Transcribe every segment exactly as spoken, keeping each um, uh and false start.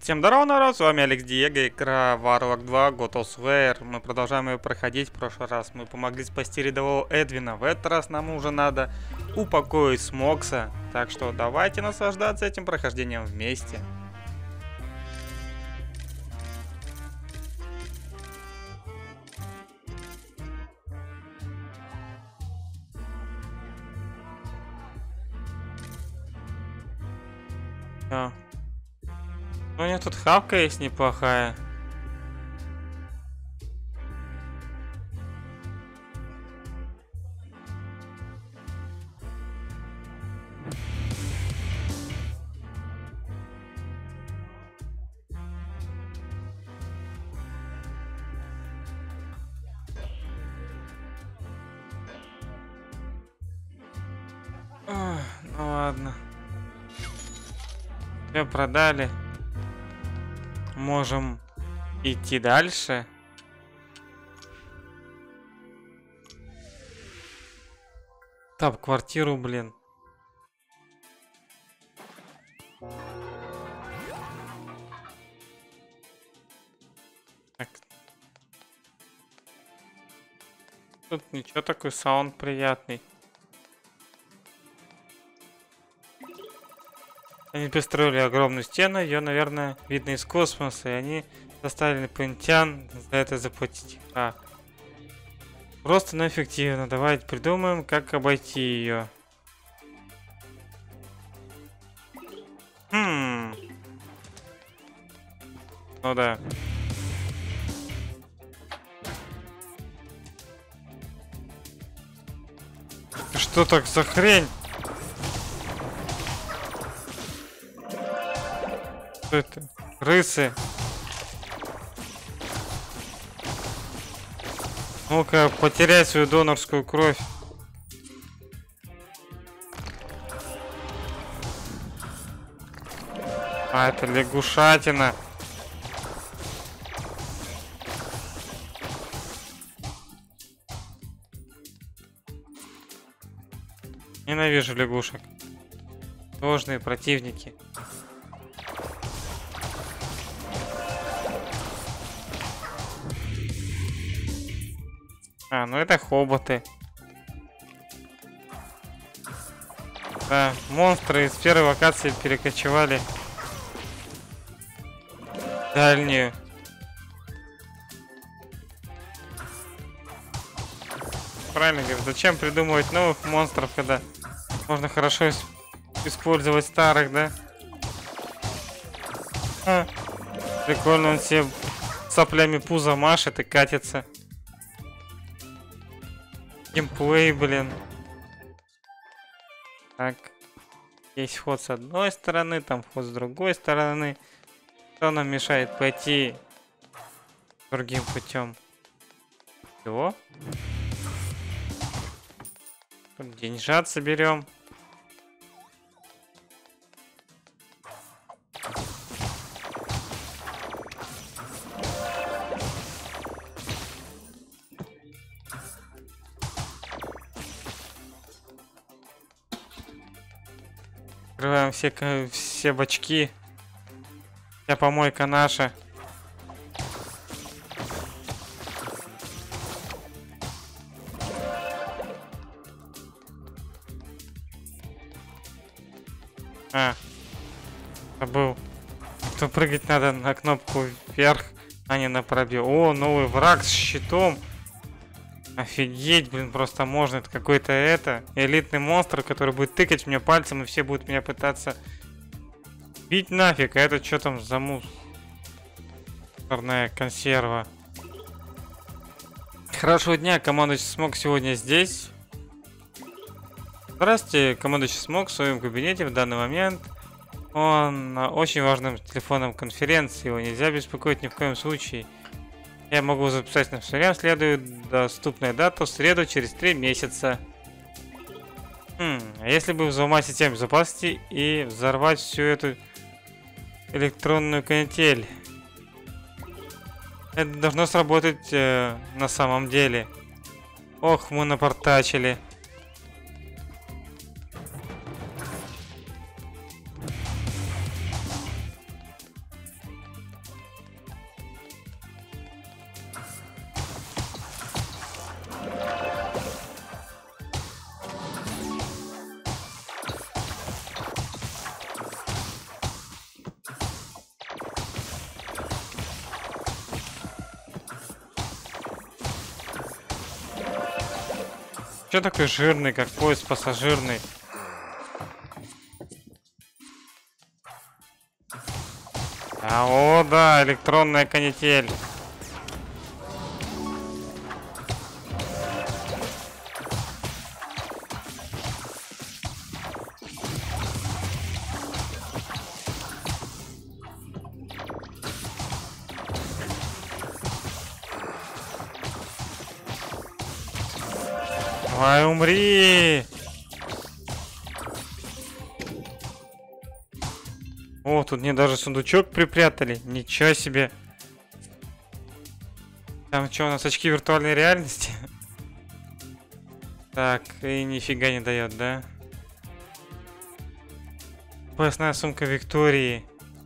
Всем здорово, народ, с вами Алекс Диего, игра Warlock два, God of War. Мы продолжаем ее проходить. В прошлый раз мы помогли спасти рядового Эдвина. В этот раз нам уже надо упокоить Смокса. Так что давайте наслаждаться этим прохождением вместе. А. У меня тут хавка есть неплохая. Ох, ну ладно. Все продали. Можем идти дальше. Так, квартиру, блин. Так. Тут ничего, такой саунд приятный. Они построили огромную стену, ее, наверное, видно из космоса, и они заставили инопланетян за это заплатить. А. Просто, но эффективно. Давайте придумаем, как обойти ее. Хм. Ну да. Что так за хрень? Что это? Крысы. Ну-ка, потерять свою донорскую кровь. А, это лягушатина. Ненавижу лягушек. Сложные противники. А, ну это хоботы. Да, монстры из первой локации перекочевали в дальнюю. Правильно говорю, зачем придумывать новых монстров, когда можно хорошо использовать старых, да? А, прикольно, он все соплями пузо машет и катится. Геймплей, блин. Так. Есть вход с одной стороны, там вход с другой стороны. Что нам мешает пойти другим путем? Чего? Тут деньжат соберем. Открываем все, все бачки. Вся помойка наша. А, забыл. То прыгать надо на кнопку вверх, а не на пробел. О, новый враг с щитом. Офигеть, блин, просто можно. Это какой-то это элитный монстр, который будет тыкать мне пальцем, и все будут меня пытаться бить нафиг. А это что там за мусорная консерва? Хорошего дня, командующий Смок сегодня здесь. Здравствуйте, командующий Смок в своем кабинете в данный момент. Он на очень важном телефонном конференции, его нельзя беспокоить ни в коем случае. Я могу записать на все время, следует доступная дата в среду через три месяца. Хм, а если бы взломать систему безопасности и взорвать всю эту электронную канитель? Это должно сработать э, на самом деле. Ох, мы напортачили. Че такой жирный, как поезд пассажирный? А, о, да, электронная канитель. Давай, умри! О, тут мне даже сундучок припрятали. Ничего себе. Там что, у нас очки виртуальной реальности? Так, и нифига не дает, да? Поясная сумка Виктории.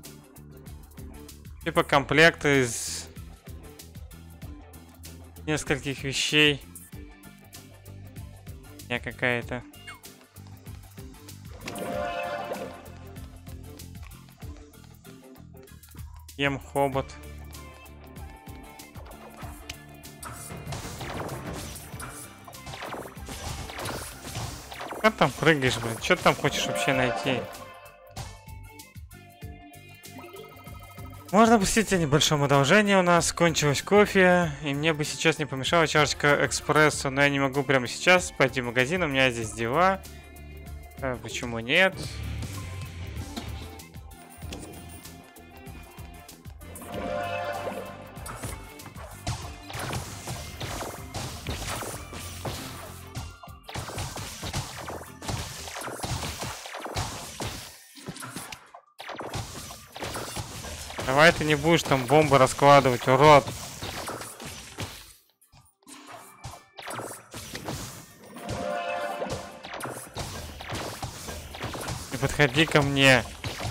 Типа комплект из нескольких вещей. Я какая-то. Ем хобот. Как там прыгаешь, блин? Что ты там хочешь вообще найти? Можно пустить о небольшом одолжении. У нас кончилось кофе, и мне бы сейчас не помешала чашечка экспрессо, но я не могу прямо сейчас пойти в магазин, у меня здесь дела. А почему нет? Давай ты не будешь там бомбы раскладывать, урод. Не подходи ко мне.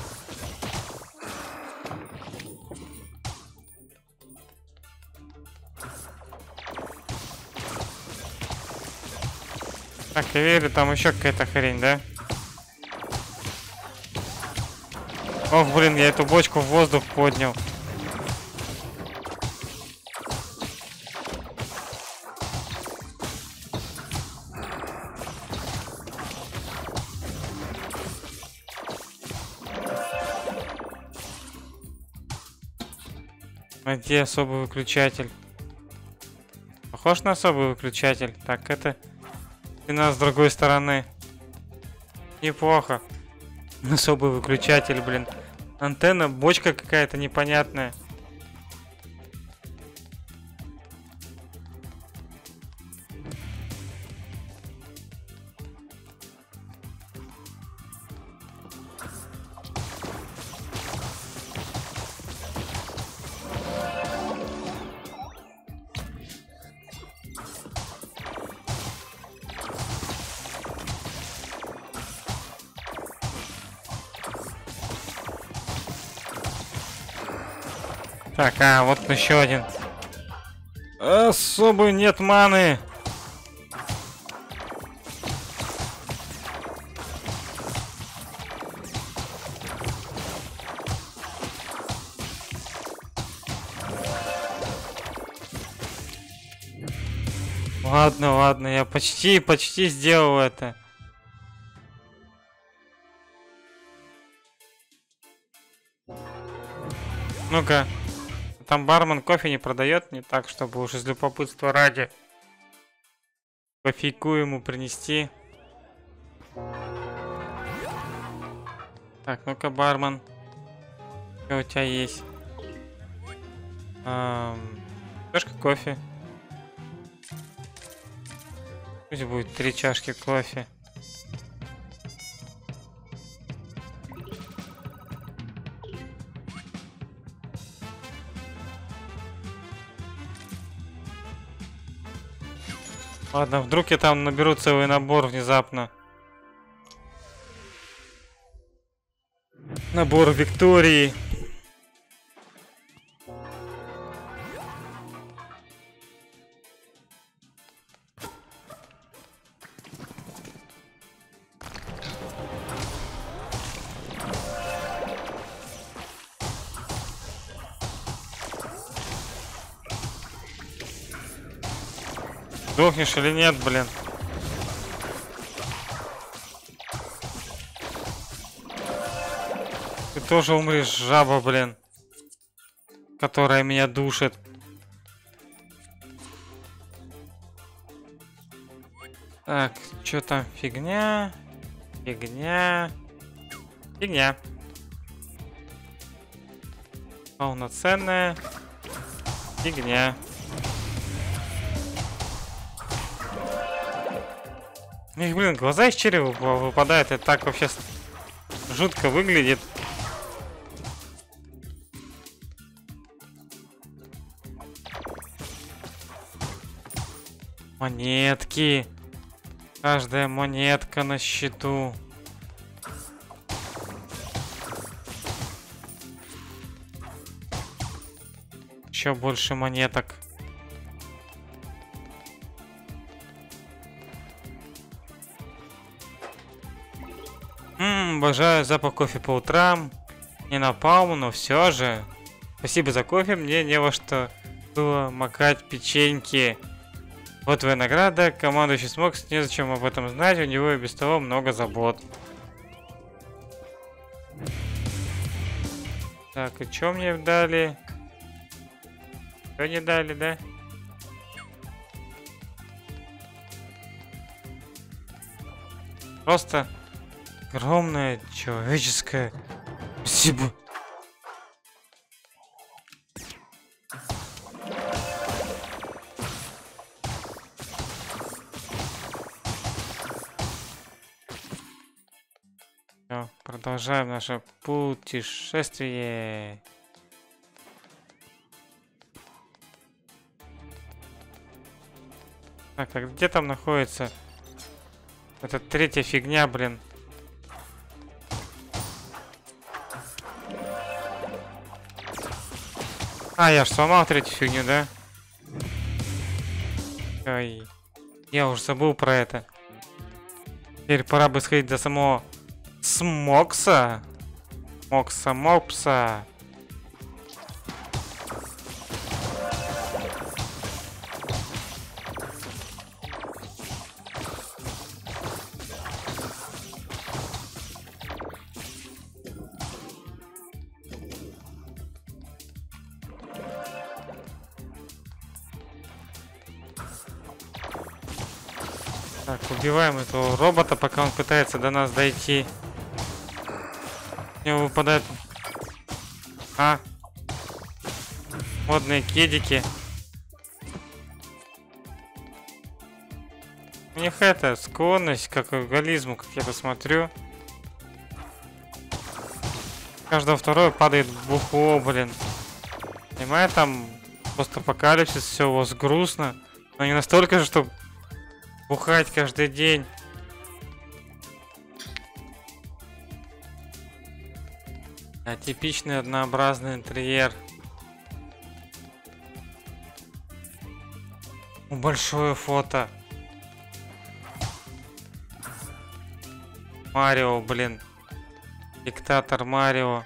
Так, я верю, там еще какая-то хрень, да? Ох, блин, я эту бочку в воздух поднял. А где особый выключатель? Похож на особый выключатель. Так, это стена с другой стороны. Неплохо. Особый выключатель, блин. Антенна, бочка какая-то непонятная. Так, а, вот еще один. Особый нет маны. Ладно, ладно, я почти, почти сделал это. Ну-ка. Там бармен кофе не продает, не так, чтобы уж из любопытства ради кофейку ему принести. Так, ну-ка, бармен. Что у тебя есть? Эм, чашка кофе. Пусть будет три чашки кофе. Ладно, вдруг я там наберу целый набор внезапно. Набор Виктории. Сдохнешь или нет, блин? тоже умрешь, жаба, блин. Которая меня душит. Так, что там? Фигня. Фигня. Фигня. Полноценная. Фигня. Их, блин, глаза из черепа выпадают. Это так вообще жутко выглядит. Монетки. Каждая монетка на счету. Еще больше монеток. Ммм, обожаю запах кофе по утрам. Не напалм, но все же. Спасибо за кофе, мне не во что было макать печеньки. Вот твоя награда. Командующий Смокс, незачем об этом знать, у него и без того много забот. Так, и что мне дали? Что не дали, да? Просто огромное человеческое спасибо. Всё, продолжаем наше путешествие. Так, а где там находится эта третья фигня, блин? А, я ж сломал третью фигню, да? Ой, я уже забыл про это. Теперь пора бы сходить до самого Смокса. Мокса Мопса. Так, убиваем этого робота, пока он пытается до нас дойти. У него выпадают... А? Модные кедики. У них это, склонность к алкоголизму, как я посмотрю. Каждого второе падает в бухло, блин. Понимаю, там постапокалипсис, все у вас грустно. Но не настолько же, чтобы бухать каждый день. Атипичный однообразный интерьер. Большое фото. Марио, блин. Диктатор Марио.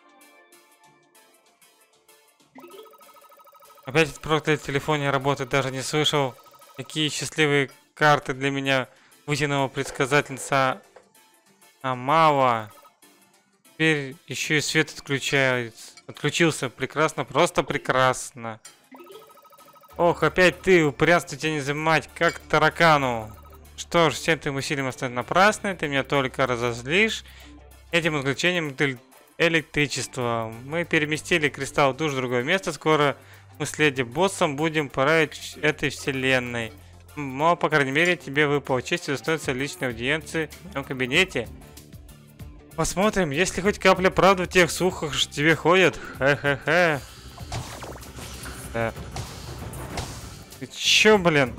Опять этот проклятый телефон не работает, даже не слышал. Какие счастливые карты для меня вытянула предсказательница Амава. Теперь еще и свет отключается. Отключился. Прекрасно, просто прекрасно. Ох, опять ты, упрямство тебя не занимать, как таракану. Что ж, всем твоим усилиям остались напрасны, ты меня только разозлишь. Этим отключением электричества. Мы переместили кристалл душ в другое место. Скоро мы с леди боссом будем править этой вселенной. Но, по крайней мере, тебе выпала честь удостоиться личной аудиенции в моем кабинете. Посмотрим, есть ли хоть капля правды в тех слухах, что тебе ходят. Хе-хе-хе. Да. Ты чё, блин?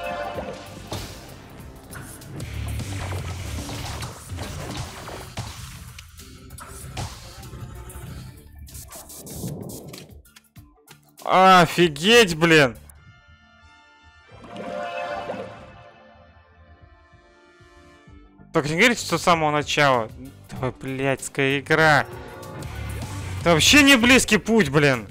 Офигеть, блин! Только не говорите, что с самого начала. Давай, блядская игра. Это вообще не близкий путь, блин.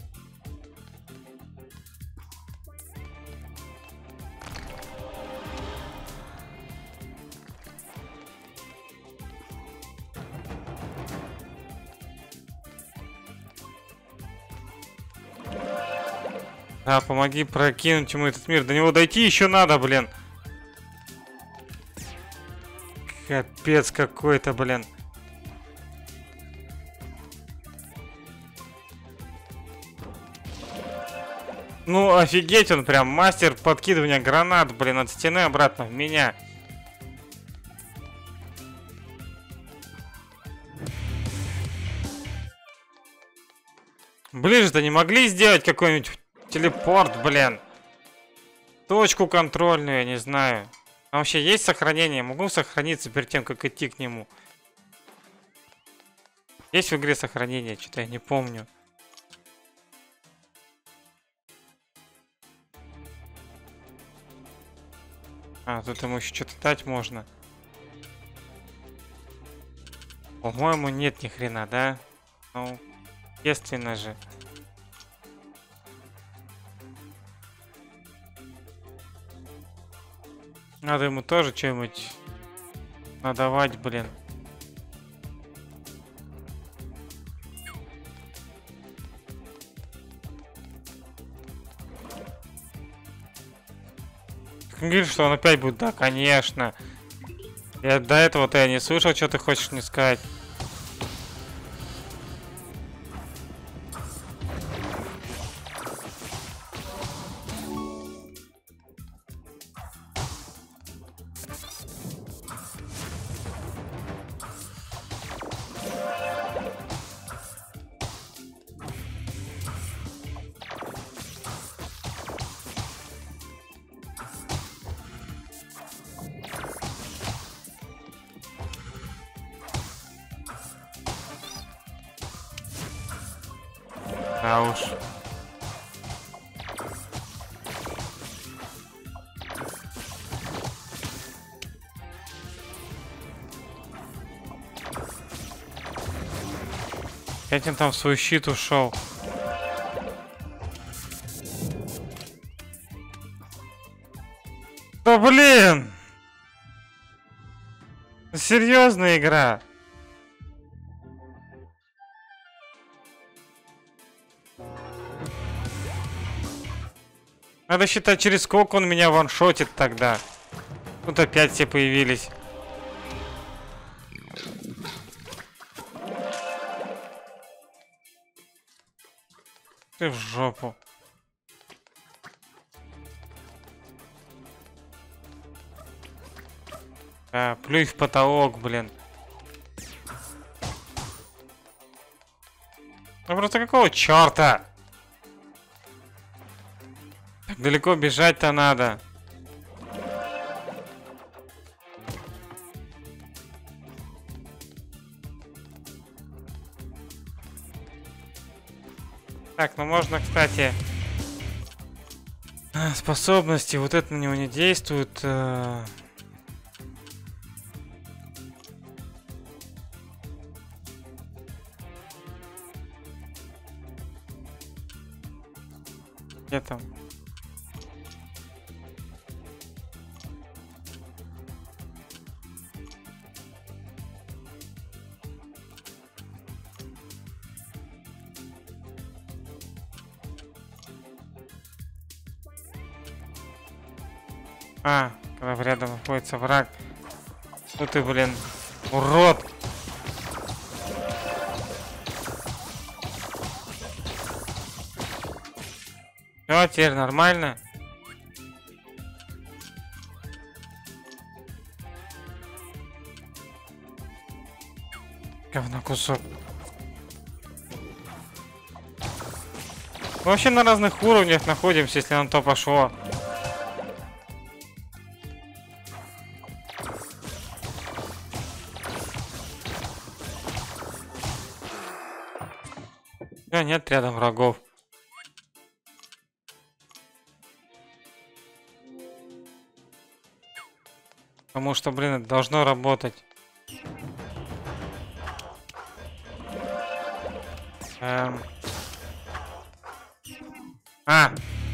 Да, помоги прокинуть ему этот мир. До него дойти еще надо, блин. Капец какой-то, блин. Ну, офигеть, он прям мастер подкидывания гранат, блин, от стены обратно в меня. Ближе-то не могли сделать какой-нибудь телепорт, блин. Точку контрольную, я не знаю. А вообще есть сохранение? Могу сохраниться перед тем, как идти к нему? Есть в игре сохранение? Что-то я не помню. А, тут ему еще что-то дать можно. По-моему, нет ни хрена, да? Ну, естественно же. Надо ему тоже что-нибудь надавать, блин. Говорит, что он опять будет, да, конечно. Я до этого-то я не слышал, что ты хочешь мне сказать. Да уж. Опять он там в свой щит ушел. Да блин! Серьезная игра. Надо считать, через сколько он меня ваншотит тогда. Тут опять все появились. Ты в жопу. А, плюй в потолок, блин. Ну просто какого черта? Так далеко бежать-то надо. Так, ну можно, кстати, способности, вот это на него не действует. Где там? А, когда рядом находится враг. Ну ты, блин, урод! Все, теперь нормально. Говно кусок. Мы вообще на разных уровнях находимся, если на то пошло. Да, нет рядом врагов. Потому что, блин, это должно работать. Эм. А!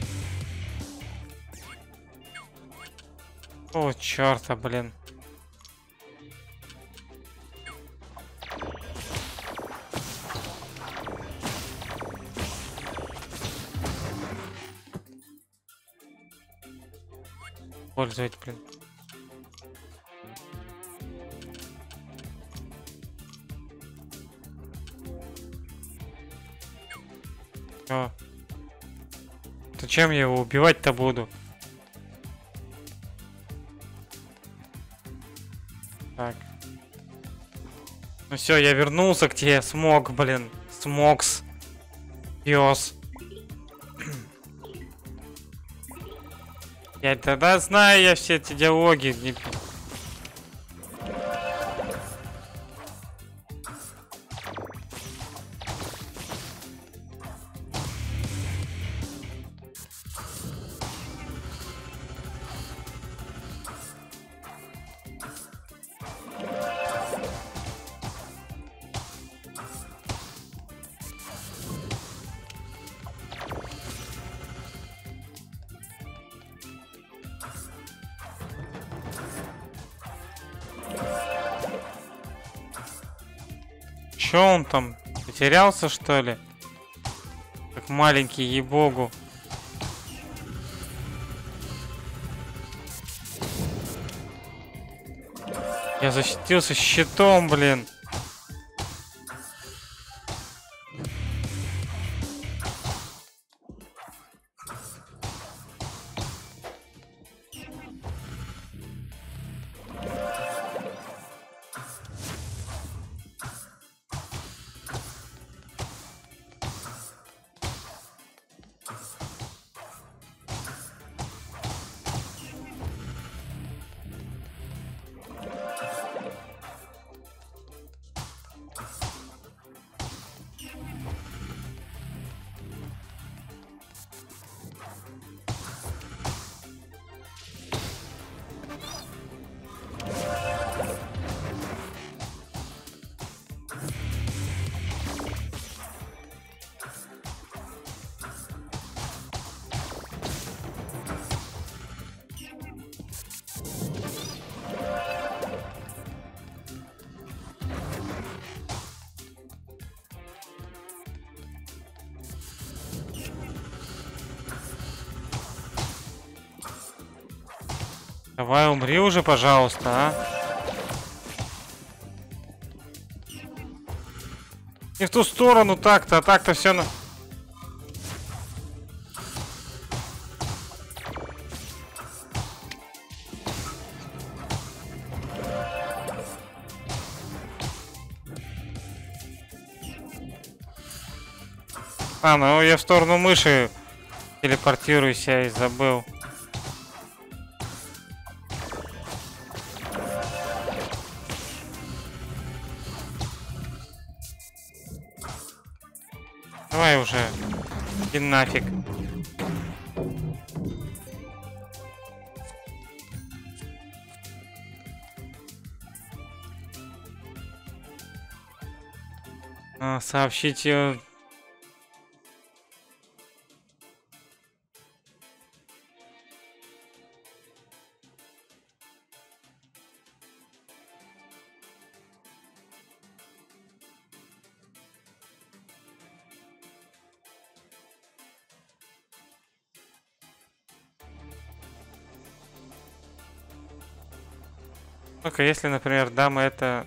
О, черта, блин. использовать, блин. О. Зачем я его убивать-то буду? Так. Ну все, я вернулся к тебе, смог, блин. Смокс. Пёс. Я тогда знаю я все эти диалоги. Не... Чё он там? Потерялся, что ли? Как маленький, ей-богу. Я защитился щитом, блин. Давай умри уже, пожалуйста, а. Не в ту сторону так-то, а так-то все на... А, ну я в сторону мыши телепортируюсь, я и забыл. Давай уже, иди нафиг. А, сообщите. Ну-ка, если, например, дама это...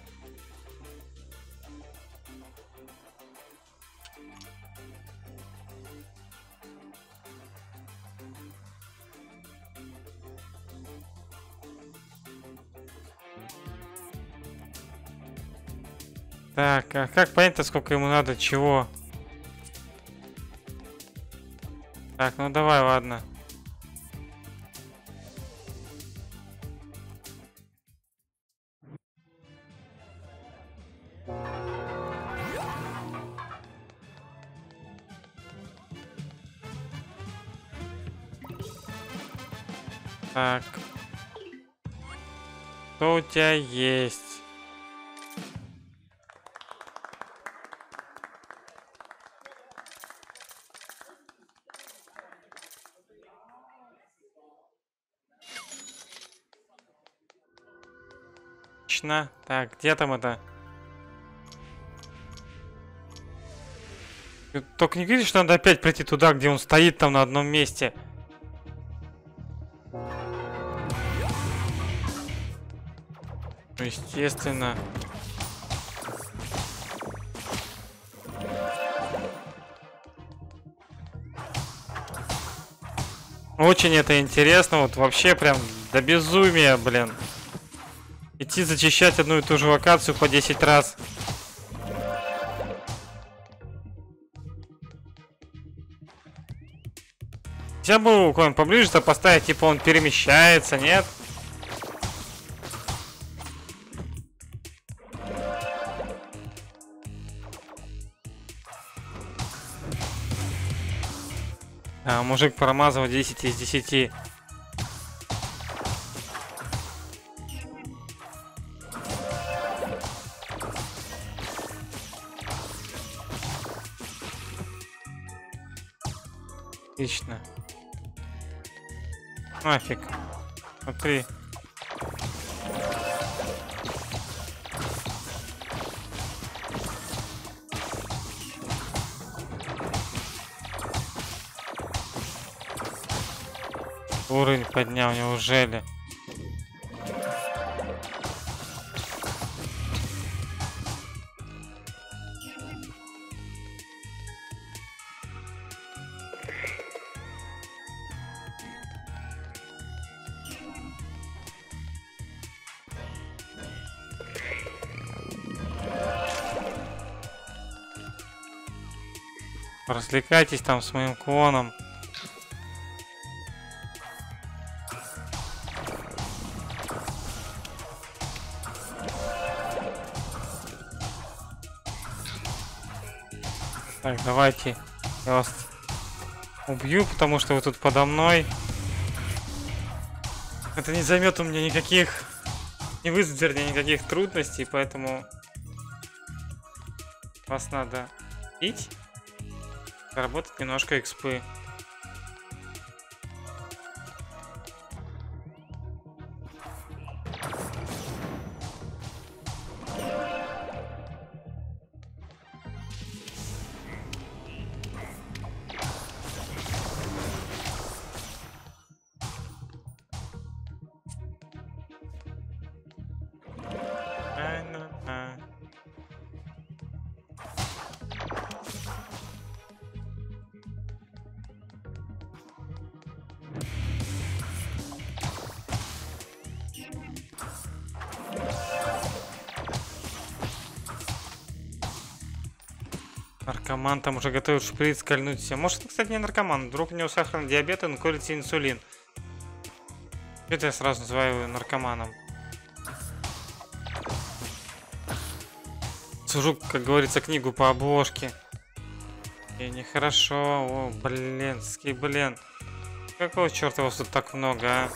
Так, а как понять-то, сколько ему надо, чего? Так, ну давай, ладно. Так. Что у тебя есть? Отлично. Так, где там это? Только не видишь, что надо опять прийти туда, где он стоит там на одном месте. Ну, естественно. Очень это интересно, вот вообще прям до безумия, блин. Идти зачищать одну и ту же локацию по десять раз. Нельзя было куда-нибудь поближе-то поставить, типа он перемещается, нет? А, мужик промазал десять из десяти. Отлично. Нафиг. Смотри. Уровень поднял, неужели? Развлекайтесь там с моим клоном. Так, давайте я вас убью, потому что вы тут подо мной. Это не займет у меня никаких, не вызовет, вернее, никаких трудностей, поэтому вас надо бить, заработать немножко экспы. Наркоман там уже готовит шприц, кольнуть все. Может, это, кстати, не наркоман. Вдруг у него сахарный диабет, и он колется инсулин. Это я сразу называю его наркоманом. Сужу, как говорится, книгу по обложке. И нехорошо. О, блин, ски, блин. Какого черта вас тут так много, а?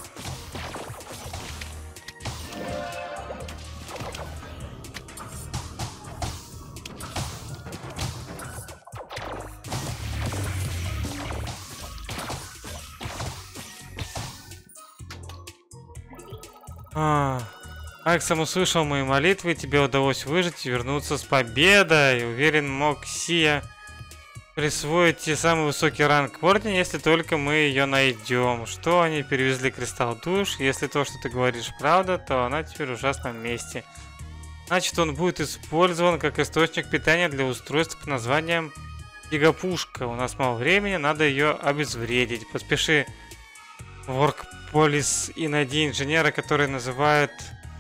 А, Аксам услышал мои молитвы, тебе удалось выжить и вернуться с победой. Уверен, мог Сия присвоить те самый высокий ранг в Ордене, если только мы ее найдем. Что они перевезли кристалл душ? Если то, что ты говоришь, правда, то она теперь в ужасном месте. Значит, он будет использован как источник питания для устройств под названием Гигапушка. У нас мало времени, надо ее обезвредить. Поспеши в Оркполис и найди инженера, который называют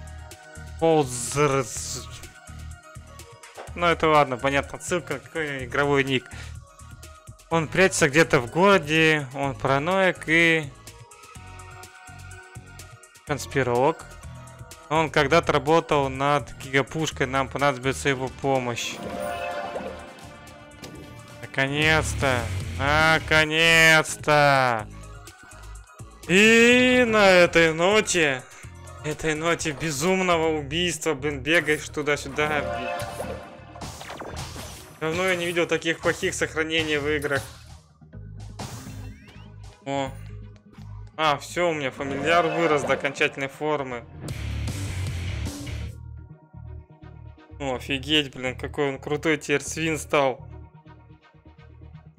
Ползерс. Ну это ладно, понятно, ссылка на какой игровой ник. Он прячется где-то в городе, он параноик и конспиролог. Он когда-то работал над Гигапушкой, нам понадобится его помощь. Наконец-то! Наконец-то! И на этой ноте, этой ноте безумного убийства, блин, бегаешь туда-сюда. Давно я не видел таких плохих сохранений в играх. О. А, все, у меня фамильяр вырос до окончательной формы. О, офигеть, блин, какой он крутой теперь свин стал.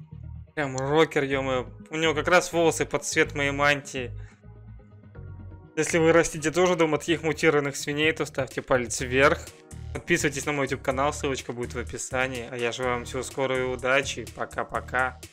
Прям рокер, ё-моё. У него как раз волосы под цвет моей мантии. Если вы растите тоже дома таких мутированных свиней, то ставьте палец вверх. Подписывайтесь на мой YouTube канал, ссылочка будет в описании. А я желаю вам всего скорой удачи. Пока-пока.